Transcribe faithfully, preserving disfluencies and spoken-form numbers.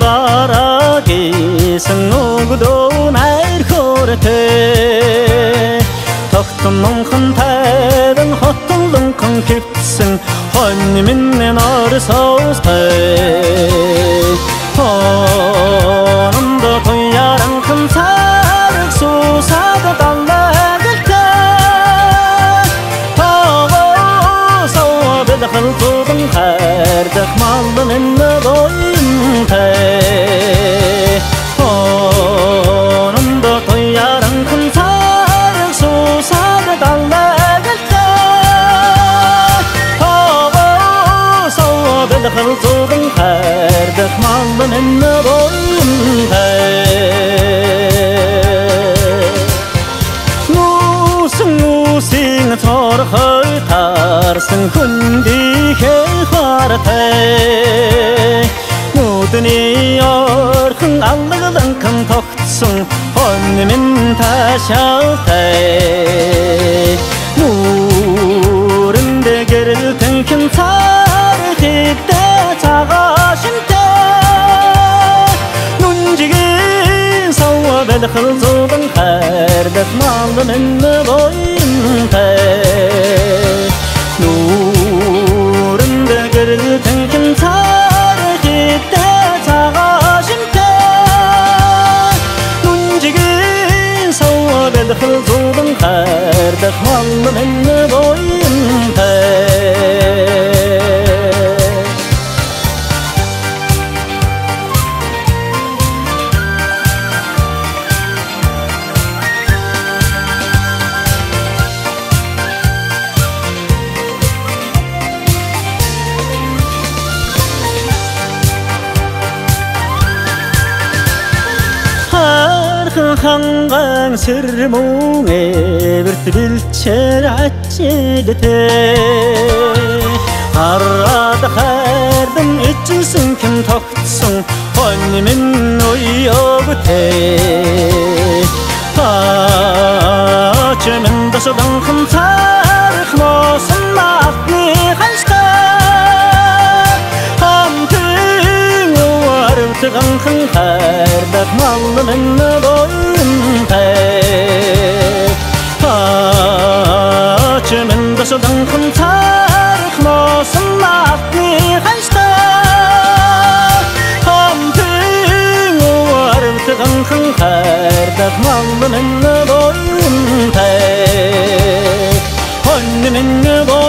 гарагийн нүгдөө найр хөөртэй тогтон нонхон тайдан хотон лонхон хөвсөн хонь минь орсоостай хонондо тояран хэн царг суусаад даллагалтай тавоо бэлхэн тудан хайрдах малдан энэ доимтай хонондо тояран хэн царг суусаад даллагалтай тавоо бэлхэн тудан хайрдах малдан энэ доимтай Нүсин цорхой тарсан хүндийнхээ хартай нүдний орхон аллагланхан тогтсон хонь минь таашаатай нүрэндэ гэрэлтэн хэн цаар хэдэ цагаашинтай нүнжигийн сава бэлхэн зудан хайрдах малдан энэ доимтай нүрэндэ гэрэлтэн хэн цаар хэдэ цагаашинтай нүнжигийн сава бэлхэн зудан хайрдах малдан энэ доимтай 한강 스르몽에 birtbilcher açilete arada xardım içilsin kim toqtsun honni min oyogte açımın daşadan kim tarixmosun maqni xanşta hamtın varıtığın xın xardak mallının açımın daşadan xın tarixmosun maqni xanşta hamtın varıtığın xın xardak mallının doymtay honni min